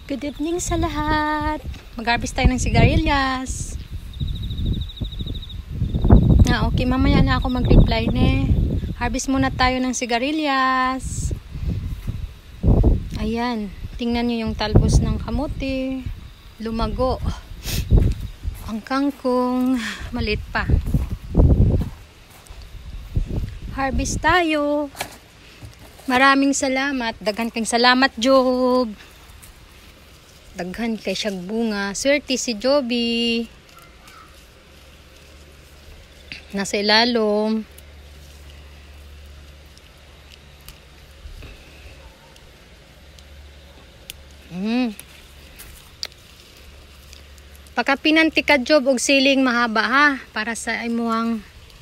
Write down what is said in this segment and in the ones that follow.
Good evening sa lahat. Mag-harvest tayo ng sigarilyas. Okay, mamaya na ako mag-reply ne. Harvest muna tayo ng sigarilyas. Ayan, tingnan nyo yung talbos ng kamote. Lumago. Ang kangkong, maliit pa. Harvest tayo. Maraming salamat. Daghan kang salamat, Job. Daghan kay siyag bunga. Swerte si Joby. Nasa ilalom. Pagkapinan ti ka Job og siling mahaba ha. Para sa imong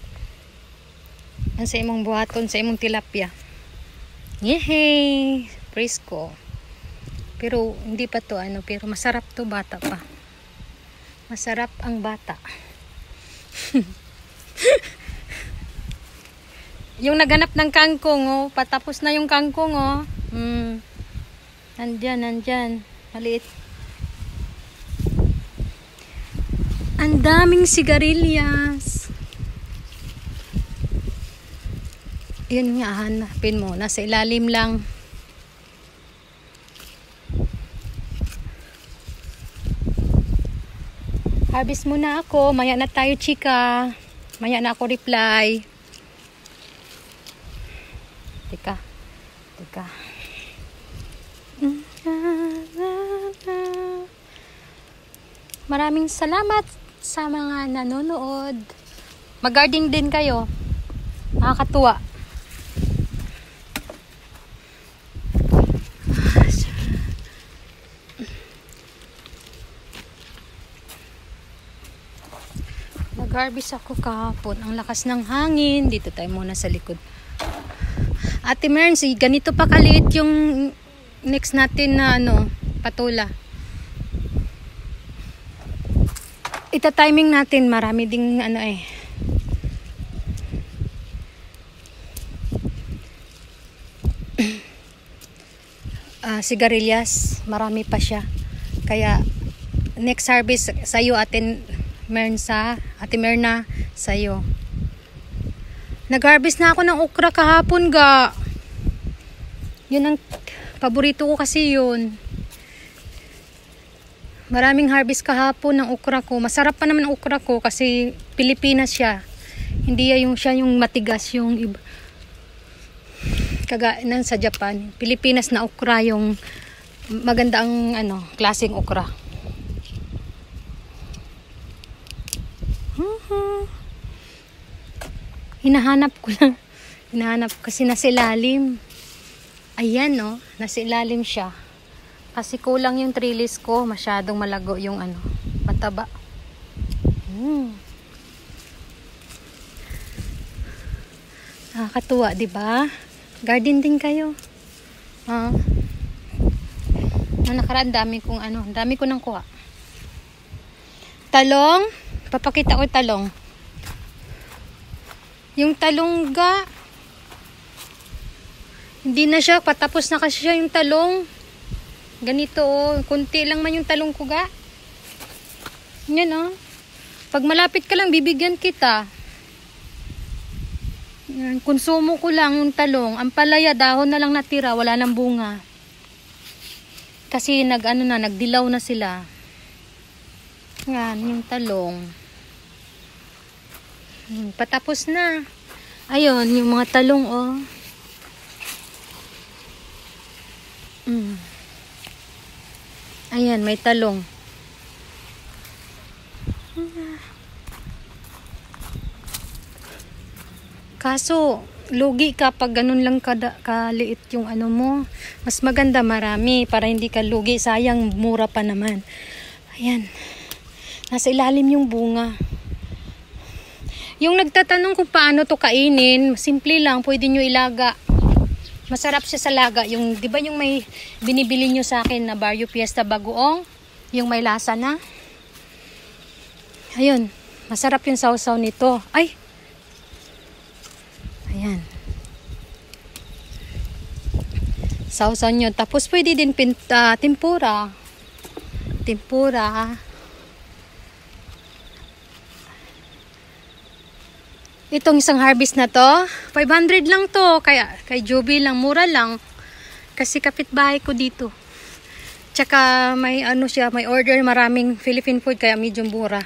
buhaton, sa imong tilapia. Yehey! Presko. Pero hindi pa to pero masarap to, bata pa. Masarap ang bata. Yung naghanap ng kangkong, patapos na yung kangkong, Nandyan. Maliit. Ang daming sigarilyas. Yun nga, hanapin mo. Nasa ilalim lang. Harvest muna ako. Maya na tayo, chika. Maya na ako reply. Teka. Maraming salamat sa mga nanonood. Mag-gardening din kayo. Nakakatuwa. Nag-harvest ako kahapon. Ang lakas ng hangin. Dito tayo muna sa likod. Ate Mercy, ganito pa kaliit yung next natin na patula. Ita-timing natin. Marami ding sigarilyas. Marami pa siya. Kaya next harvest sa'yo Ate Merna sa'yo. Nag-harvest na ako ng okra kahapon ga. Yun ang paborito ko kasi yun. Maraming harvest kahapon ng okra ko. Masarap pa naman ang okra ko kasi Pilipinas siya. Hindi siya yung matigas yung iba. Kagaya sa Japan. Pilipinas na okra yung maganda ang klaseng okra. Hinahanap ko lang. Kasi nasa ilalim. Ayan nasa ilalim siya. Kasi kulang yung trellis ko. Masyadong malago yung mataba. Nakakatuwa, diba? Garden din kayo. Nakaraan dami ko nang kuha. Talong. Papakita ko yung talong. Yung talong ga. Hindi na siya. Patapos na kasi siya yung talong. Ganito kunti lang man yung talong ko ga. Yan Pag malapit ka lang bibigyan kita. Yan, konsumo ko lang yung talong. Ang palaya dahon na lang natira, wala nang bunga. Kasi nagdilaw na sila. Yan yung talong. Patapos na. Ayun yung mga talong Ayan, may talong. Kaso, lugi ka pag ganun lang kaliit yung mo. Mas maganda marami para hindi ka lugi. Sayang, mura pa naman. Ayan. Nasa ilalim yung bunga. Yung nagtatanong kung paano to kainin, simple lang, pwede nyo ilaga. Masarap siya sa laga. Yung, di ba yung may binibili nyo sa akin na Barrio Fiesta bagoong? Yung may lasa na. Ayun. Masarap yung sausaw nito. Ay! Ayan. Sausaw nyo. Tapos pwede din tempura. tempura. Itong isang harvest na to, 500 lang to. Kaya kay Joby lang, mura lang. Kasi kapitbahay ko dito. Tsaka may ano siya, may order maraming Philippine food kaya medyo mura.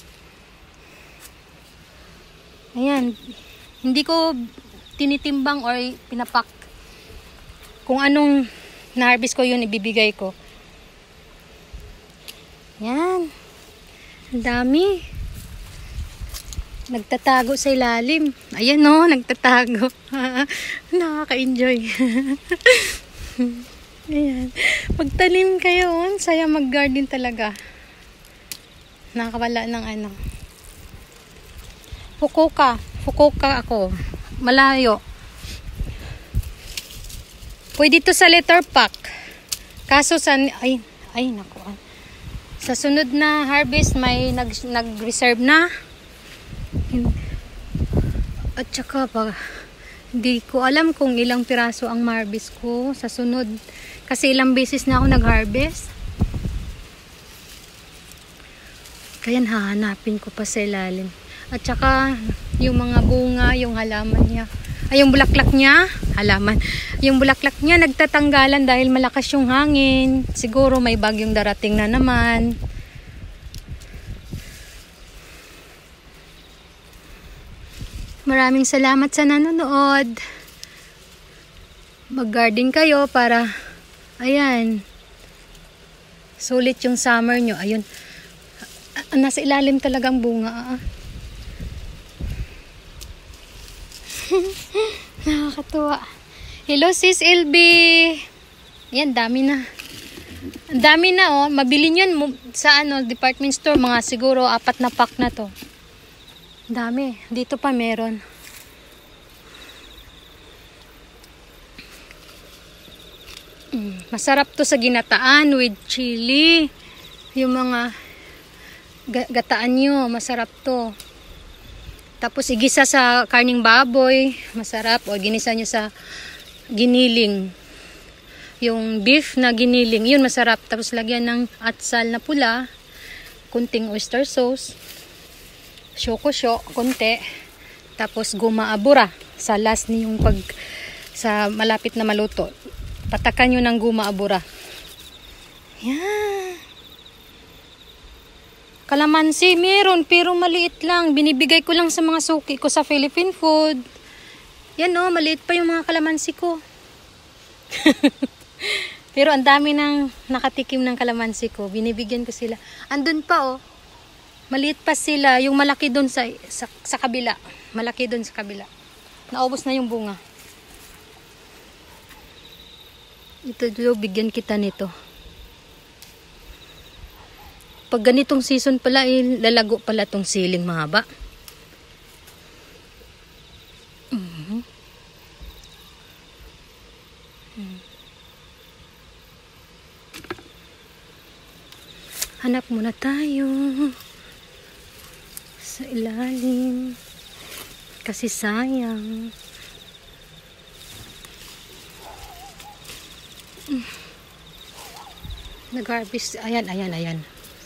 Ayan. Hindi ko tinitimbang or pinapak. Kung anong na-harvest ko yun, ibibigay ko. Yan. Ang dami. Nagtatago sa ilalim. Ayan o, nagtatago. Nakaka-enjoy. Ayan. Magtanim kayo. Saya mag-garden talaga. Nakakawala ng ano. Fukuoka. Fukuoka ako. Malayo. Pwede to sa letter pack. Kaso sa... Ay naku. Sa sunod na harvest, may nag-reserve na. At saka pa, hindi ko alam kung ilang piraso ang harvest ko sa sunod. Kasi ilang beses na ako nag-harvest. Kaya hahanapin ko pa sa ilalim. At saka, yung mga bunga, yung halaman niya. Ay, yung bulaklak niya, halaman. Yung bulaklak niya nagtatanggalan dahil malakas yung hangin. Siguro may bagyong darating na naman. Maraming salamat sa nanonood. Mag-garden kayo para, ayan, sulit yung summer nyo. Ayun, nasa ilalim talagang bunga. Nakakatuwa. Hello sis LB. Yan, dami na. Ang dami na oh. Mabili nyo sa ano, department store. Mga siguro 4 na pack na to. Dami. Dito pa meron. Masarap to sa ginataan with chili. Yung mga gataan nyo, masarap to. Tapos igisa sa karning baboy, masarap. O ginisa nyo sa giniling. Yung beef na giniling, yun masarap. Tapos lagyan ng atsal na pula, kunting oyster sauce, syoko-syo, konti. Tapos guma abura sa last niyong sa malapit na maluto. Patakan nyo ng guma abura. Yan. Kalamansi meron pero maliit lang. Binibigay ko lang sa mga suki ko sa Philippine food. Yan oh, maliit pa yung mga kalamansi ko. Pero ang dami nang nakatikim ng kalamansi ko. Binibigyan ko sila. Andun pa oh. Maliit pa sila. Yung malaki doon sa kabila. Malaki doon sa kabila. Naubos na yung bunga. Ito doon, bigyan kita nito. Pag ganitong season pala, lalago pala tong siling mahaba. Hanap muna tayo sa ilalim. Kasi sayang. Nag-harvest. Ayan, ayan, ayan.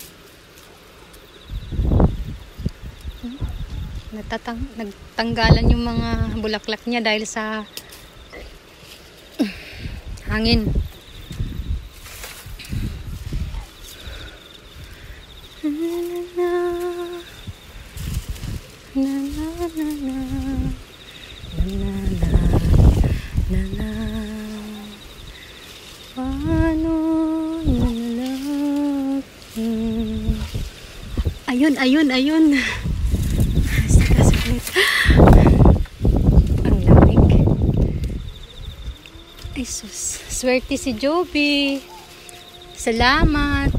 Nagtanggalan yung mga bulaklak niya dahil sa hangin. Ayun, ayun, ayun. Saglit. Ang lamig. Ay sus. Swerte si Joby. Salamat.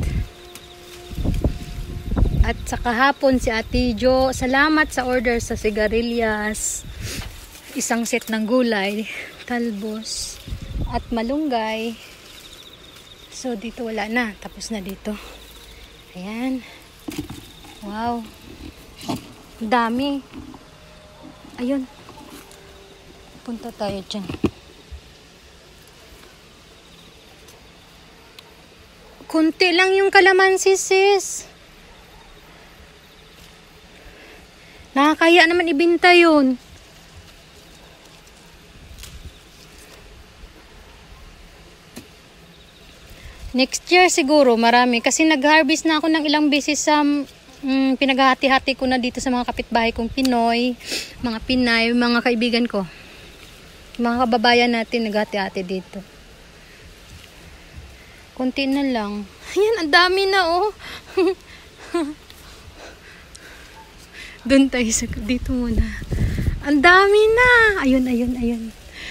At sa kahapon si Ate Jo. Salamat sa order sa sigarilyas. Isang set ng gulay. Talbos. At malunggay. So dito wala na. Tapos na dito. Ayan. Wow. Dami. Ayun. Punta tayo dyan. Kunti lang yung kalamansi, sis. Nakakaya naman ibenta yun. Next year siguro marami. Kasi nag-harvest na ako ng ilang beses sa pinaghahati-hati ko na dito sa mga kapitbahay kong Pinoy, mga Pinay, mga kaibigan ko. Mga kababayan natin naghati-hati dito. Kunti na lang. Ayan, ang dami na oh. Doon tayo sa dito muna. Ang dami na. Ayun, ayun, ayun.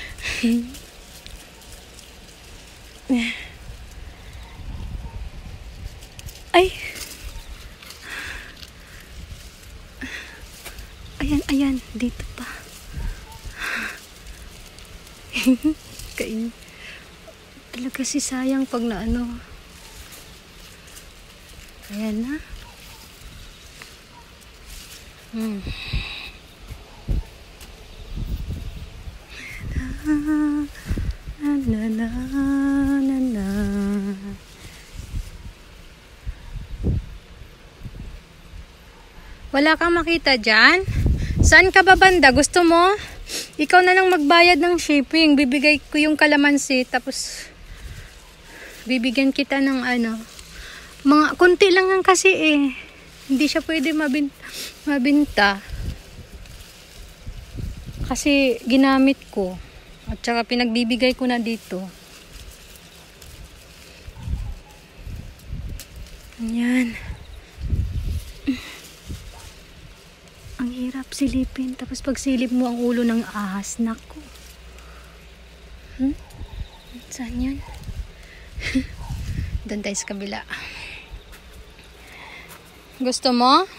Ay. Ayan, ayan. Dito pa. Kain. Talaga si sayang pag na ano. Ayan na. Na na na na na. Wala kang makita dyan? Saan ka ba banda? Gusto mo? Ikaw na lang magbayad ng shipping. Bibigay ko yung kalamansi. Tapos bibigyan kita ng ano. Mga konti lang yan kasi eh. Hindi siya pwede mabinta. Kasi ginamit ko. At saka pinagbibigay ko na dito. Ayan. Ang hirap silipin. Tapos pag silip mo ang ulo ng ahas. Naku. Saan yan? Doon tayo sa kabila. Gusto mo?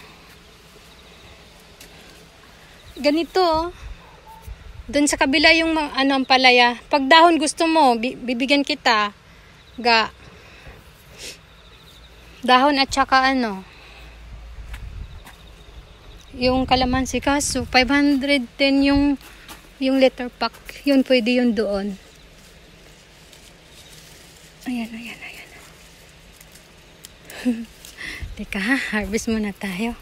Ganito oh. Doon sa kabila yung ano, ang palaya. Pag dahon gusto mo, bibigyan kita. Ga. Dahon at saka ano. Yung kalamansi. Kaso 510 yung liter pack. Yun pwede yun doon. Ayan, ayan, ayan. Teka ha, harvest muna tayo.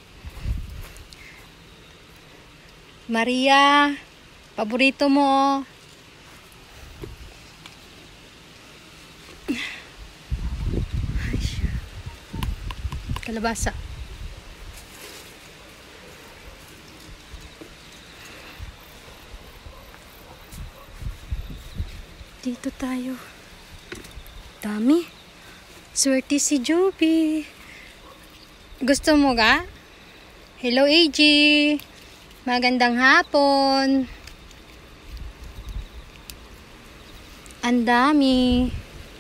Maria, paborito mo. Kalabasa. Dito tayo. Dami. Swerte si Joby. Gusto mo ga? Hello AG. Magandang hapon. Ang dami.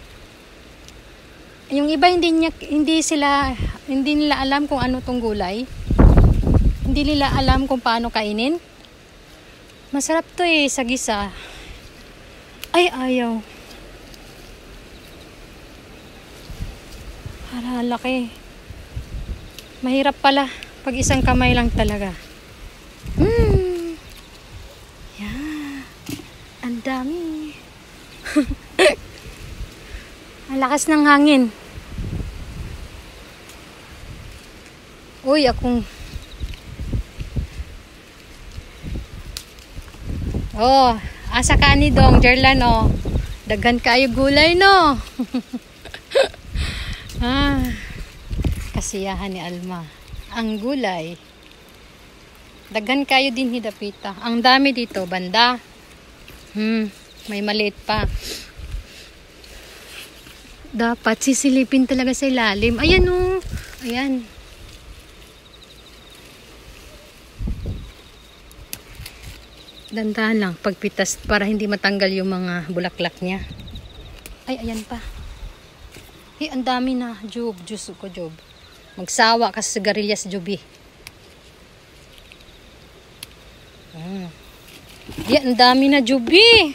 Yung iba hindi nila alam kung ano tong gulay. Hindi nila alam kung paano kainin. Masarap to eh sa gisa. Ay ayaw. Para laki. Mahirap pala pag isang kamay lang talaga. Yeah. Ang dami. Ang lakas ng hangin. Uy, akong oh, asa ka ni Dong Jerlan oh. Daghan kayo gulay no. Kasiyahan ni Alma. Ang gulay. Daghan kayo din hidapita. Ang dami dito, banda. May maliit pa. Dapat sisilipin talaga sa ilalim. Ayan oh. Ayan. Dandahan lang pagpitas para hindi matanggal yung mga bulaklak niya. Ay, ayan pa. Eh, ang dami na. Job, Diyos ko, Job. Magsawa ka sa sigarilyas, Joby. Yan, ang dami na, Joby.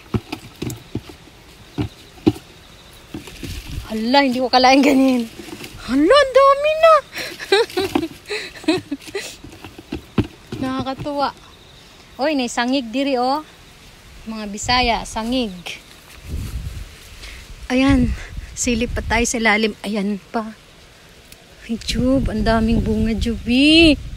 Hala, hindi ko kalain ganyan. Hala, ang dami na. Nakakatuwa. Oy, may sangig diri, mga Bisaya, sangig. Ayan, Silip pa tayo sa lalim. Ayan pa. Ay, Jub, ang daming bunga, Juby.